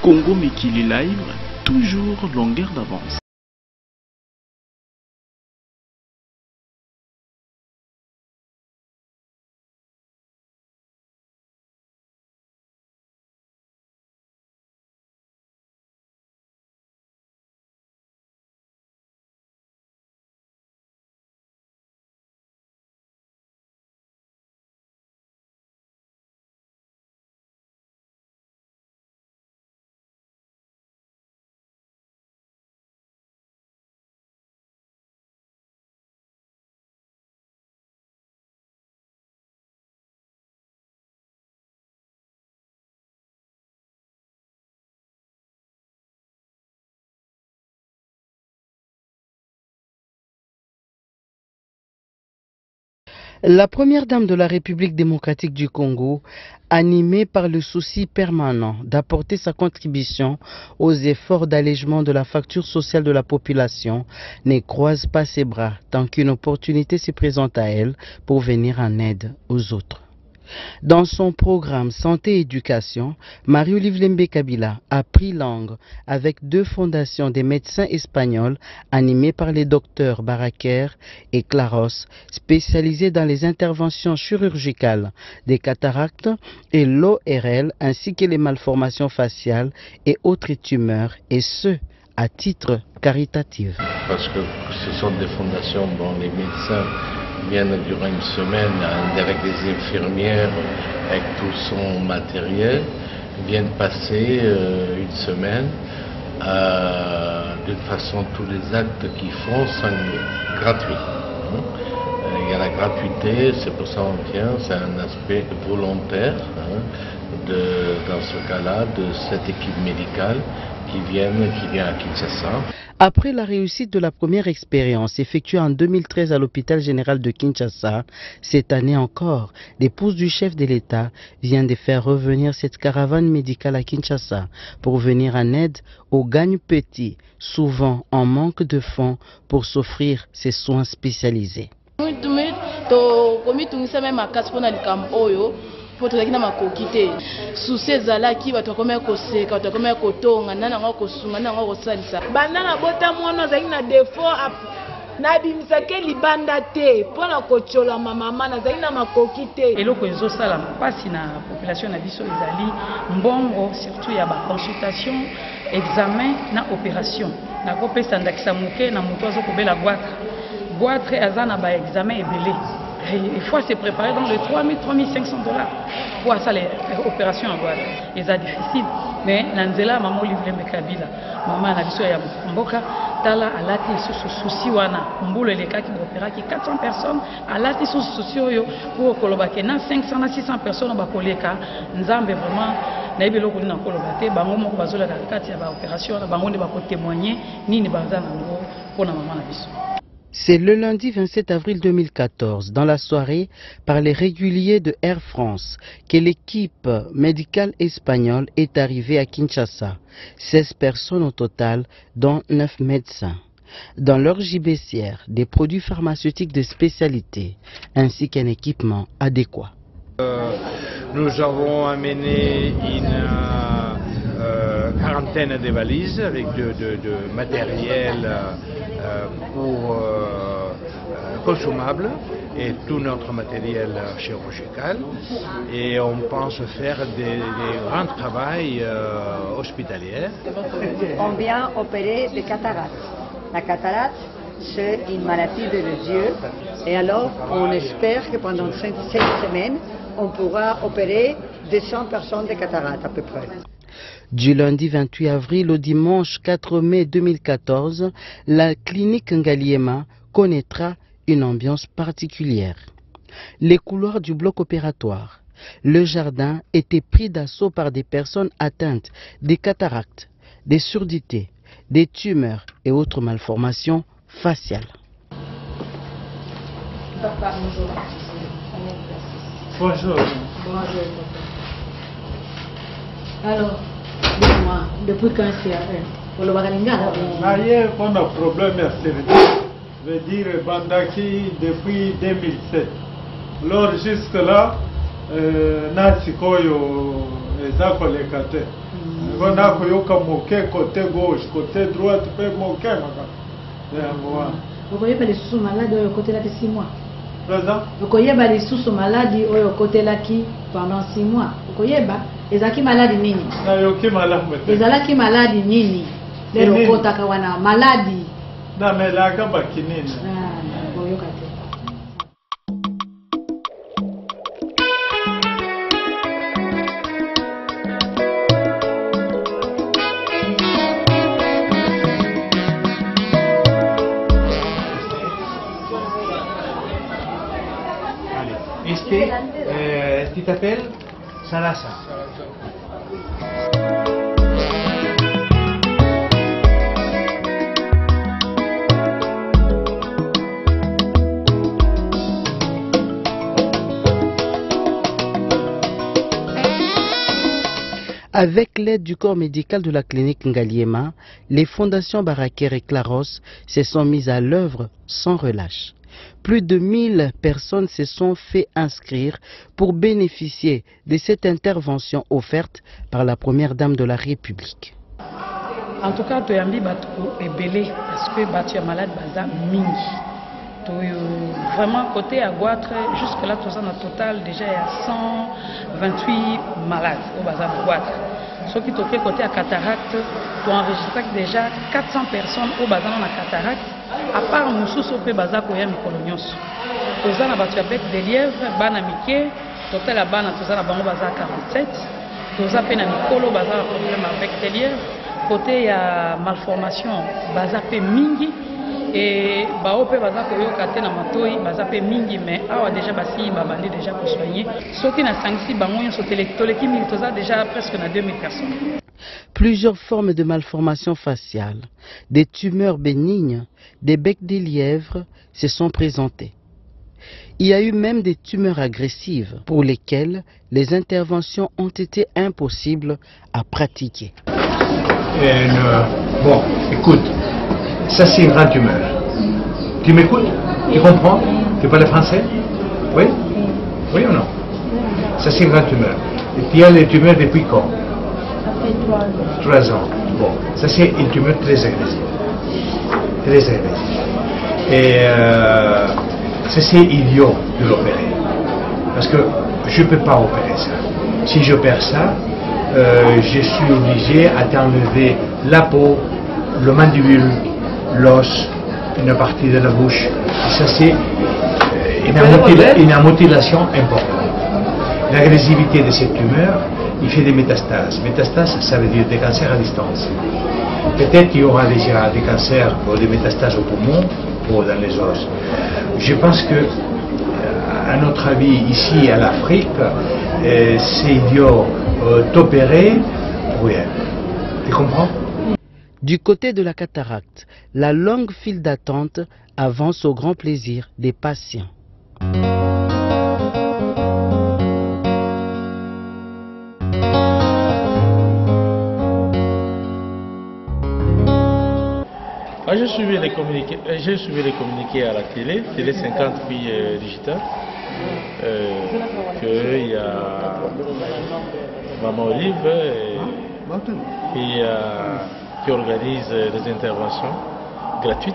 Congo Mikili Live, toujours longueur d'avance. La première dame de la République démocratique du Congo, animée par le souci permanent d'apporter sa contribution aux efforts d'allègement de la facture sociale de la population, ne croise pas ses bras tant qu'une opportunité se présente à elle pour venir en aide aux autres. Dans son programme Santé et Éducation, Marie-Olive Lembe Kabila a pris langue avec 2 fondations des médecins espagnols animées par les docteurs Baraker et Claros, spécialisés dans les interventions chirurgicales des cataractes et l'ORL ainsi que les malformations faciales et autres tumeurs, et ce, à titre caritatif. Parce que ce sont des fondations dont les médecins viennent durant une semaine avec des infirmières, avec tout son matériel, viennent passer une semaine d'une façon tous les actes qu'ils font sont gratuits. Il y a la gratuité, c'est pour ça qu'on tient, c'est un aspect volontaire dans ce cas-là de cette équipe médicale qui vient à Kinshasa. Après la réussite de la première expérience effectuée en 2013 à l'hôpital général de Kinshasa, cette année encore, l'épouse du chef de l'État vient de faire revenir cette caravane médicale à Kinshasa pour venir en aide aux gagnes-petits, souvent en manque de fonds pour s'offrir ces soins spécialisés. po tozalaki na makoki te susi ezalaki bato bakomaya koseka bato bakomaya kotonga nani yango kosunga nani yango kosalisa banda na bota mwana azalaki na defo nabimisaki libanda te mpo na kotsolama mama nazalaki na makoki te. Eloko ezosalama mpasi na population na biso ezali mbongo surtout ya baconsultation examen na opération nakopesa ndakisa moke na moto azokobela goitre aza na baexamen ebele. Il faut se préparer dans les 3 500 $ pour ça les opérations en boîte. C'est difficile, mais Nanzela maman Olive Lembe Kabila, maman na biso ya mboka tala alati sous souci wana mbule les cas qui opéra qui 400 personnes alati sous souci yo pour kolobake na 500 na 600 personnes ba koleka nzambe vraiment na ibelo ko na kolobate bango moko bazola na kati ya ba opération na bango ne ba ko témoigner nini baza nango pour na maman na biso. C'est le lundi 27 avril 2014, dans la soirée, par les réguliers de Air France, que l'équipe médicale espagnole est arrivée à Kinshasa. 16 personnes au total, dont 9 médecins. Dans leur gibecière, des produits pharmaceutiques de spécialité, ainsi qu'un équipement adéquat. Nous avons amené une quarantaine de valises avec de matériel pour consommables et tout notre matériel chirurgical, et on pense faire des grands travaux hospitaliers. On vient opérer des cataractes. La cataracte, c'est une maladie de yeux, et alors on espère que pendant 5 semaines, on pourra opérer 200 personnes de cataractes à peu près. Du lundi 28 avril au dimanche 4 mai 2014, la clinique Ngaliema connaîtra une ambiance particulière. Les couloirs du bloc opératoire, le jardin étaient pris d'assaut par des personnes atteintes des cataractes, des surdité, des tumeurs et autres malformations faciales. Papa, bonjour. Bonjour. Bonjour. Alors, dis-moi, depuis quand c'est pour le Bagalinga? Il y a un problème à service. Je veux dire, Bandaki depuis 2007. Alors, jusque-là, Natsikoyo eza koleka te yango nakoyoka moke côté gauche côté droite mpe moke makambo yango wana okoyeba lisusu maladi oyo okotelaki 6 mois présent okoyeba lisusu maladi oyo okotelaki pendant 6 mois okoyeba ezalaki maladi nini nayoki malamu te ezalaki maladi nini lelo okotaka wana maladi namelaka bakinini oyoka te. Este t'appelle Sarasa. Avec l'aide du corps médical de la clinique Ngaliema, les fondations Baraker et Claros se sont mises à l'œuvre sans relâche. Plus de 1000 personnes se sont fait inscrire pour bénéficier de cette intervention offerte par la première dame de la République. En tout cas, toyambi bato ebele parce que bato ya malade baza mingi. Vraiment côté à Guatre, jusque là tout ça en total déjà il y a 128 malades au bazar de Guatre. Ce qui toquait côté à cataracte, tu enregistres déjà 400 personnes au bazar dans la cataracte. À part Moussous au bazar koya mikolonios. Tous ça na batu avec des lièvres, bana mike, total la bana tous ça na bango bazar 47. Tous ça pe na mikolo bazar problème avec des lièvres. Côté ya malformation bazar pe mingi. Et baope baza koyoka te na matoi baza pe mingi mais awa déjà basi babandi déjà pour soigner soki na sangisi bango nyonso toleki mingi toza déjà presque na 2000 personnes. Plusieurs formes de malformations faciales, des tumeurs bénignes, des becs de lièvre se sont présentées. Il y a eu même des tumeurs agressives pour lesquelles les interventions ont été impossibles à pratiquer. Bon, écoute. Ça, c'est une grande tumeur. Tu m'écoutes? Tu comprends? Tu parles français? Oui? Oui ou non? Ça, c'est une grande tumeur. Et puis, il y a les tumeurs depuis quand? Après 3 ans. Bon, ça, c'est une tumeur très agressive. Très agressive. Et ça, c'est idiot de l'opérer. Parce que je ne peux pas opérer ça. Si j'opère ça, je suis obligé à t'enlever la peau, le mandibule, l'os, une partie de la bouche. Et ça, c'est une mutilation importante. L'agressivité de cette tumeur, il fait des métastases. Métastases, ça veut dire des cancers à distance. Peut-être qu'il y aura déjà des cancers ou des métastases au poumon ou dans les os. Je pense que, à notre avis, ici, à l'Afrique, c'est idiot d'opérer pour rien. Tu comprends? Du côté de la cataracte, la longue file d'attente avance au grand plaisir des patients. J'ai suivi les communiqués à la télé 50 puis digital. Qu'il y a Maman Olive et qui organise des interventions gratuites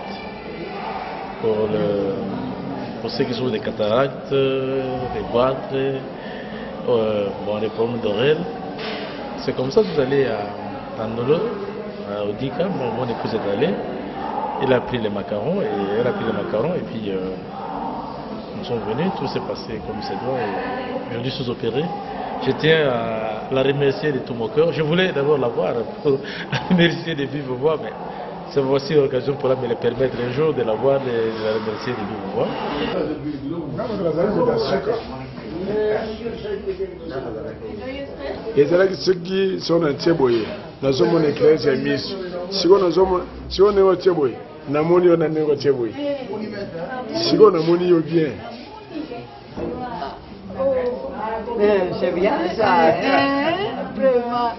pour ceux qui sont des cataractes, des boîtes, les problèmes d'oreille. C'est comme ça que vous allez à Nolo, à Odika, mon épouse est allée, il a pris les macarons et elle a pris les macarons et puis nous sommes venus, tout s'est passé comme ça doit et aujourd'hui sous opéré. Je tiens à la remercier de tout mon cœur. Je voulais d'abord la voir pour la remercier de vive voix, mais c'est voici l'occasion pour me le permettre un jour de la voir, de la remercier de vive voix. ezalaki soki so na tie boye nazomona eklese ya miso sikoyo ndenge otie boye namoni yo na ndenge otie boye sikoyo namoni yo bien. C'est bien ça. Vraiment.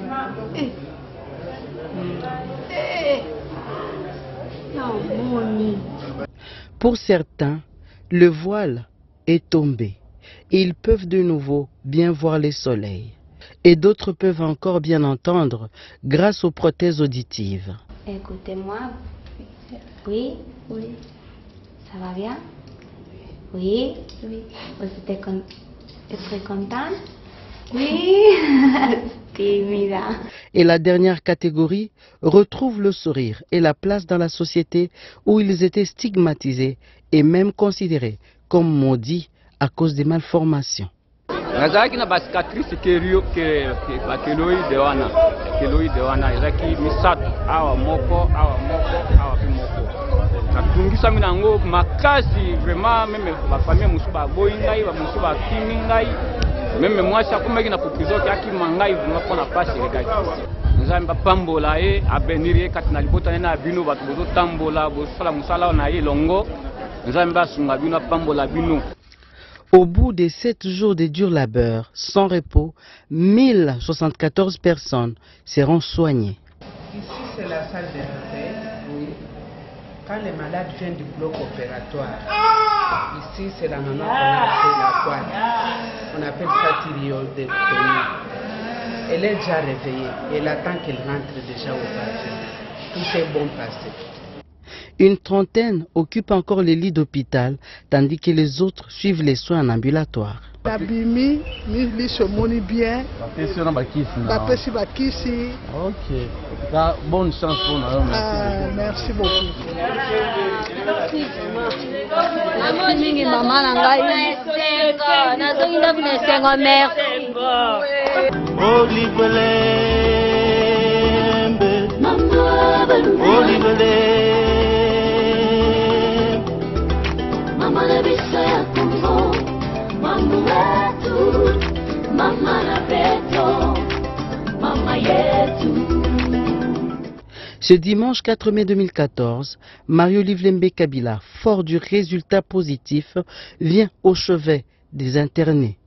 Pour certains, le voile est tombé. Ils peuvent de nouveau bien voir le soleil. Et d'autres peuvent encore bien entendre grâce aux prothèses auditives. Écoutez-moi. Oui, oui. Ça va bien? Oui, oui. Vous êtes très contente? Oui. Timide. Et la dernière catégorie retrouve le sourire et la place dans la société où ils étaient stigmatisés et même considérés comme maudits à cause des malformations. nazalaki na bacicatrice keloide wana ezalaki misato awa moko pe moko natungisami nango makasi vraiment meme bafamille mosusu baboyi ngai bamosusu bakimi ngai meme mwasi akomaki na poprison akima ngai vraimen mpona pasi elekaki nzambe bapambola ye abenir ye kati na libota na bino bato bozotambola bosala mosala na ye elongo nzambe basunga bino apambola bino. Au bout de 7 jours de dur labeur, sans repos, 1074 personnes seront soignées. Ici, c'est la salle de réveil. Oui. Quand les malades viennent du bloc opératoire, ici, c'est la maman qu'on a fait la pointe. On appelle ça thyroïdectomie. Elle est déjà réveillée. Elle attend qu'elle rentre déjà au patient. Tout est bon passé. Une trentaine occupent encore les lits d'hôpital, tandis que les autres suivent les soins en ambulatoire. Nabimi, mi se moni bien. Bapesi bakisi. Ok. Bonne chance pour nous. Merci beaucoup. Maman nangai nazongi na bunesengo merci. Ce dimanche 4 mai 2014, Marie-Olive Lembe Kabila, fort du résultat positif, vient au chevet des internés.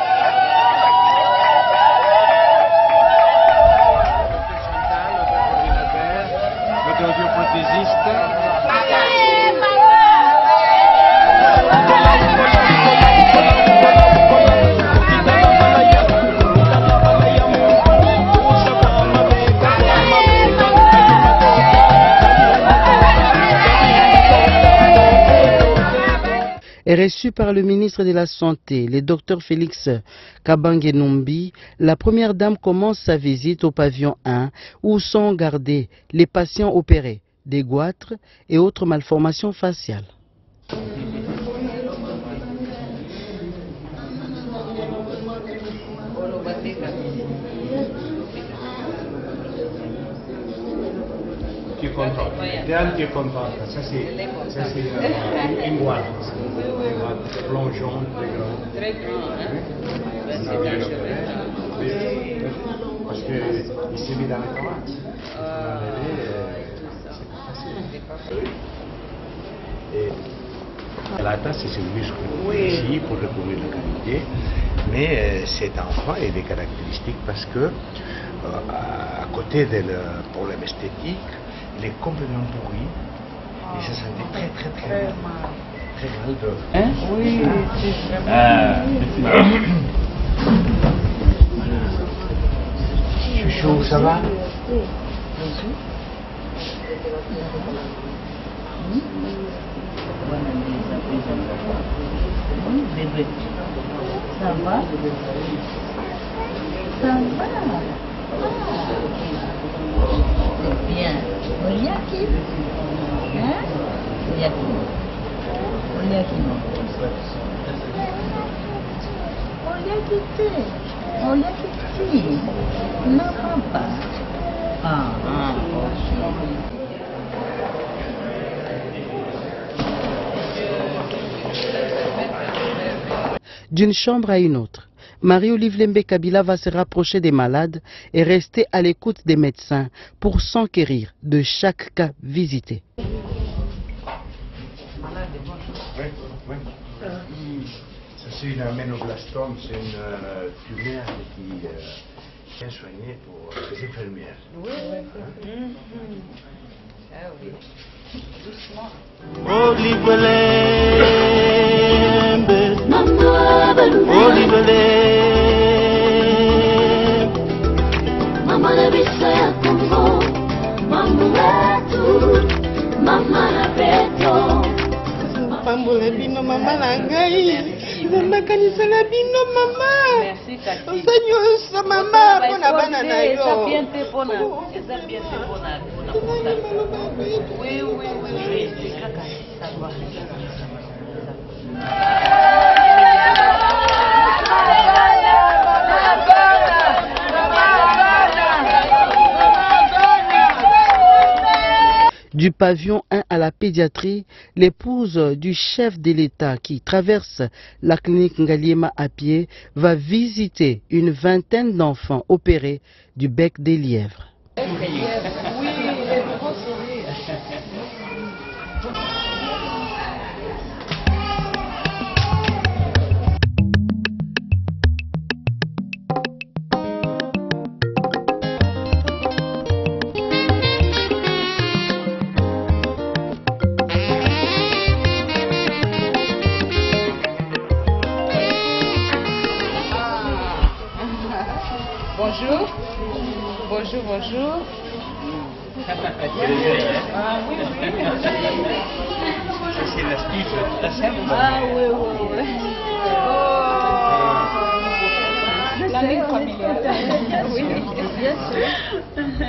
Est reçu par le ministre de la Santé, le docteur Félix Kabange-Numbi. La première dame commence sa visite au pavillon 1 où sont gardés les patients opérés des goitres et autres malformations faciales. Tu es content. Diane, tu es content. Ça, c'est une boîte. Une boîte blanc jaune, très grand. Très grand, hein? C'est bien cheveux. Parce que il s'est mis dans la cravate. C'est pas facile. Et la tasse, c'est une muscle ici pour recouvrir la cavité. Mais cet enfant a des caractéristiques parce que, à côté du problème esthétique, il est complètement pourri et ça sentait très mal. Très mal de... Hein? Oui, c'est vraiment... Chouchou, ça va? Bébé. Ça va? Ça va? C'est bien. Oliaki? Hein? Oliaki. Oliaki non. Oliaki te. Oliaki ti. Non, papa. Ah, ok. D'une chambre à une autre, Marie-Olive Lembe Kabila va se rapprocher des malades et rester à l'écoute des médecins pour s'enquérir de chaque cas visité. Ça, c'est une aménoblastome, c'est une tumeur qui est soignée pour les infirmières. Oui, Ah oui. Doucement. Olive Lembe. Mama na biso ya Kongo, mamu wetu, mama na peto. Pambola bino mama na ngai. Nzambakanisa na bino mama. Osanyosa mama pona bana na yo. Eza bien te pona. Eza bien te pona. Oui, oui, oui. Kaka, ça va. Du pavillon 1 à la pédiatrie, l'épouse du chef de l'État qui traverse la clinique Ngaliema à pied va visiter une vingtaine d'enfants opérés du bec des lièvres. Bonjour. Bonjour, bonjour. Ah oui, oui. C'est l'astuce. Ah oui, oui, oui. Oh. Planning familial. Oui, bien sûr.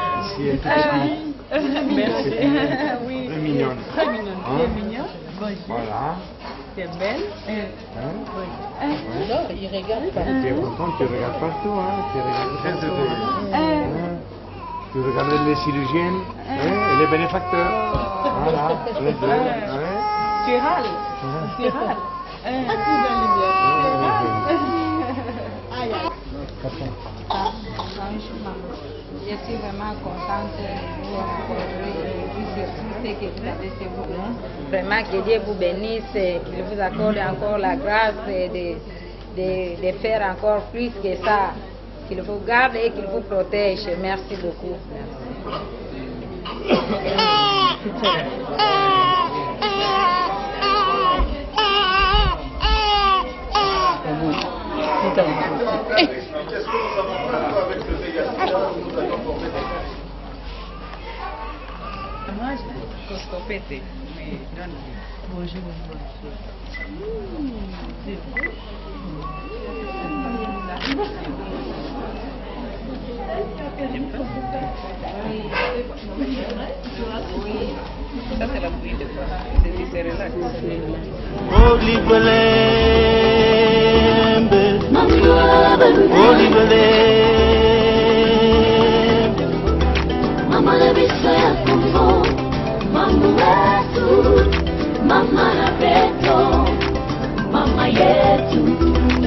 Merci. Oui. Très mignonne. Très mignonne. Très mignon. Voilà. C'est belle. Ouais. Non, il regarde pas. Tu es content, tu regardes partout, hein. Tu regardes partout. Tu regardes les chirurgiens et les bénéfacteurs. Voilà, les deux. Tu râles. Tu râles. Je suis vraiment contente de vous rencontrer, ce que vous avez chez vous. Vraiment que Dieu vous bénisse, qu'il vous accorde encore la grâce de faire encore plus que ça, qu'il vous garde et qu'il vous protège. Merci beaucoup. Bonjour. Ça c'est la bouille de quoi? C'est relax. Mama na biso ya Kongo, mamu wetu, mama na peto, mama yetu.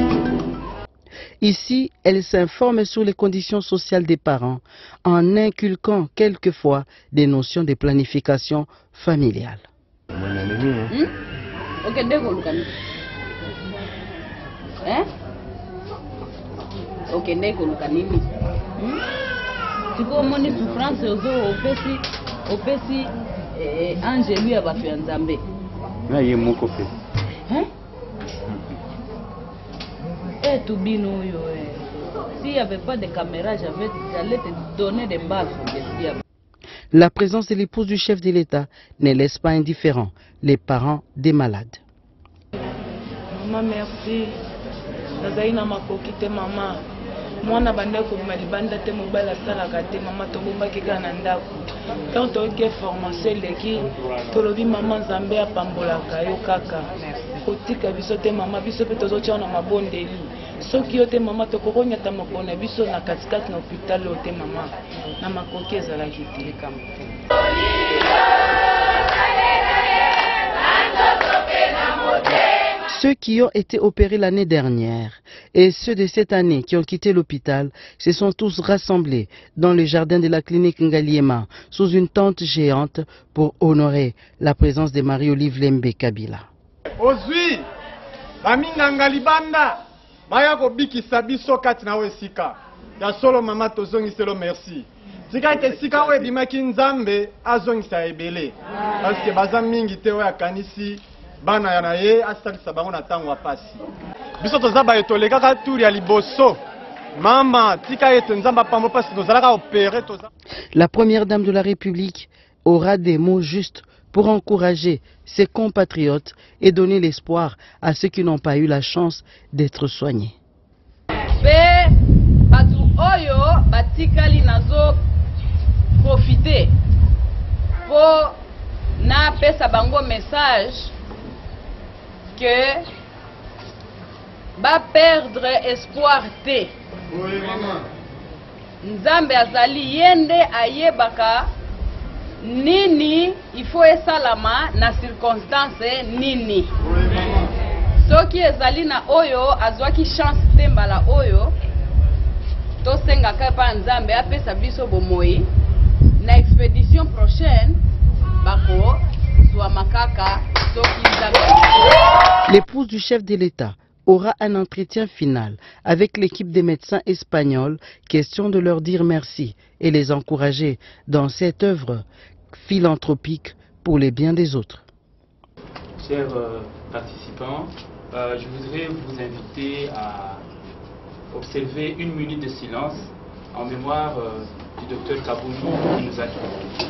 Ici, elle s'informe sur les conditions sociales des parents en inculquant quelquefois des notions de planification familiale. Ok, d'accord, hein? Ok, d'accord, tu peux monter souffrance au pesi ange lui a fait un zambé. Là, il y a mon copé. Hein? Eh, tout bino, s'il n'y avait pas de caméra, j'allais te donner des baffes. La présence de l'épouse du chef de l'État ne laisse pas indifférents les parents des malades. Maman, merci. Nazaina makokite maman. Mwana bandeko malibanda te mobala salaka te mama tobombaki kaka na ndako tant toyoki formation eleki tolobi mama nzambe apambolaka yo kaka kotika biso te mama biso mpe tozotia na mabondeli soki yo te mama tokokonyata makolo na biso na katikati na hôpital oyo te mama na makoki ezalaki te. Ceux qui ont été opérés l'année dernière et ceux de cette année qui ont quitté l'hôpital se sont tous rassemblés dans le jardin de la clinique Ngaliema sous une tente géante pour honorer la présence de Marie-Olive Lembe Kabila. Ozwi baminga Ngalibanda maya kobikisa biso kati na wesika ya solo mama tozongiselo merci. Tika ite sika we bimaki nzambe azongisa ebele parce que baza mingi te oya kanisi bana yana ye asalisa bango na tango apasi biso toza ba etolekaka turi ya liboso Maman, tika ete nzamba pambo parce que nous allons opérer tout ça. La première dame de la République aura des mots justes pour encourager ses compatriotes et donner l'espoir à ceux qui n'ont pas eu la chance d'être soignés. Pe batu oyo batikali nazo profiter pour na pesa bango message que ba perdre espoir te. Oui, maman. Nzambe azali yende ayebaka nini il faut esalama na circonstance nini. Oui, maman. Soki ezali na oyo azwaki chance te mbala oyo tosengaka pa Nzambe apesa biso bomoi na expédition prochaine bako zwa makaka soki Nzambe. L'épouse du chef de l'État aura un entretien final avec l'équipe des médecins espagnols, question de leur dire merci et les encourager dans cette œuvre philanthropique pour les biens des autres. Chers participants, je voudrais vous inviter à observer 1 minute de silence en mémoire du docteur Kabouni qui nous a quittés.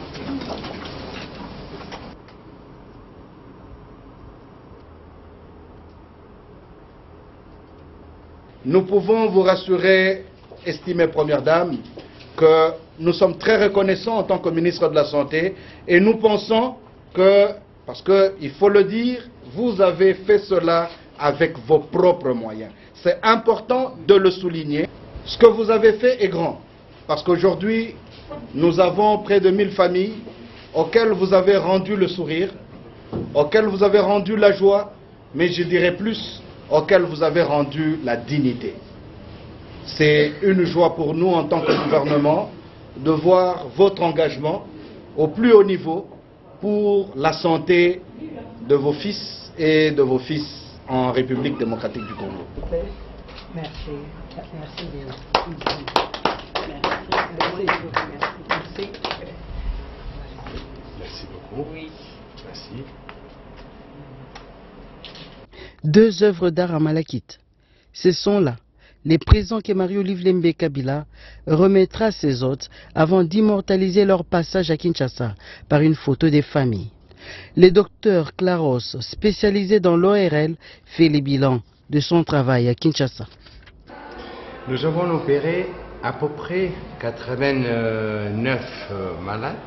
Nous pouvons vous rassurer, estimée Première Dame, que nous sommes très reconnaissants en tant que ministre de la Santé et nous pensons que, parce qu'il faut le dire, vous avez fait cela avec vos propres moyens. C'est important de le souligner. Ce que vous avez fait est grand, parce qu'aujourd'hui, nous avons près de 1000 familles auxquelles vous avez rendu le sourire, auxquelles vous avez rendu la joie, mais je dirais plus, auquel vous avez rendu la dignité. C'est une joie pour nous en tant que gouvernement de voir votre engagement au plus haut niveau pour la santé de vos fils et de vos fils en République démocratique du Congo. Merci. Merci bien. Merci beaucoup. Merci. 2 œuvres d'art à Malakite. Ce sont là les présents que Marie-Olive Lembe Kabila remettra à ses hôtes avant d'immortaliser leur passage à Kinshasa par une photo des familles. Le docteur Claros, spécialisé dans l'ORL, fait les bilans de son travail à Kinshasa. Nous avons opéré à peu près 89 malades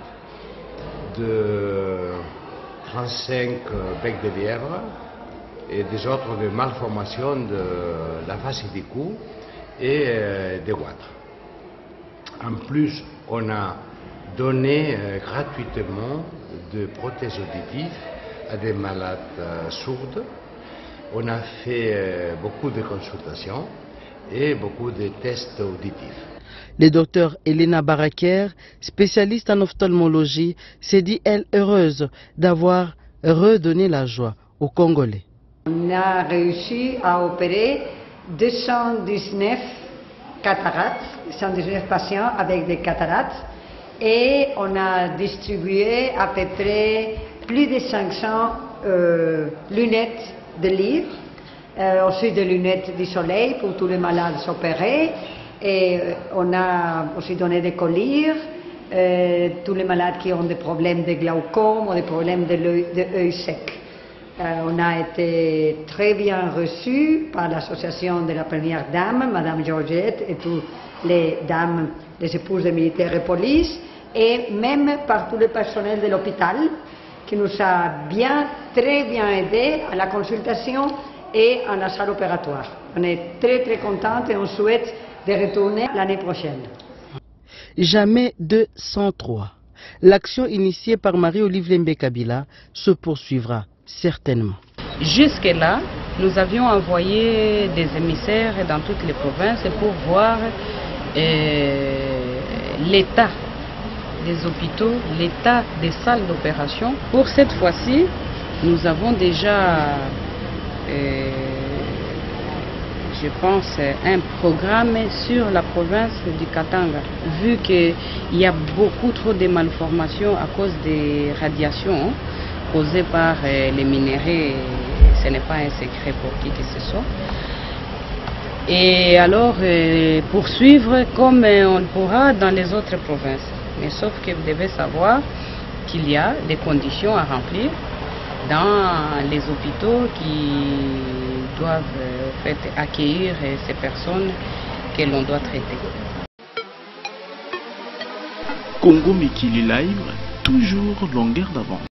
de 35 becs de lièvre et des autres de malformations de la face et du cou et des ouatres. En plus, on a donné gratuitement de prothèses auditives à des malades sourdes. On a fait beaucoup de consultations et beaucoup de tests auditifs. Le docteur Elena Baraker, spécialiste en ophtalmologie, s'est dit, elle, heureuse d'avoir redonné la joie aux Congolais. On a réussi à opérer 219 cataractes, 119 patients avec des cataractes, et on a distribué à peu près plus de 500 lunettes de livre, aussi des lunettes du soleil pour tous les malades opérés, et on a aussi donné des collyres, tous les malades qui ont des problèmes de glaucome ou des problèmes de l'œil sec. On a été très bien reçus par l'association de la Première Dame, Madame Georgette, et toutes les dames, les épouses des militaires et police, et même par tout le personnel de l'hôpital, qui nous a très bien aidés à la consultation et à la salle opératoire. On est très très contents et on souhaite de retourner l'année prochaine. Jamais 203. L'action initiée par Marie-Olive Lembe Kabila se poursuivra certainement. Jusque-là, nous avions envoyé des émissaires dans toutes les provinces pour voir l'état des hôpitaux, l'état des salles d'opération. Pour cette fois-ci, nous avons déjà, je pense, un programme sur la province du Katanga. Vu qu'il y a beaucoup trop de malformations à cause des radiations causées par les minéraux, ce n'est pas un secret pour qui que ce soit. et alors poursuivre comme on pourra dans les autres provinces. Mais sauf que vous devez savoir qu'il y a des conditions à remplir dans les hôpitaux qui doivent en fait, accueillir ces personnes que l'on doit traiter. Congo Mikili Live, toujours longueur d'avance.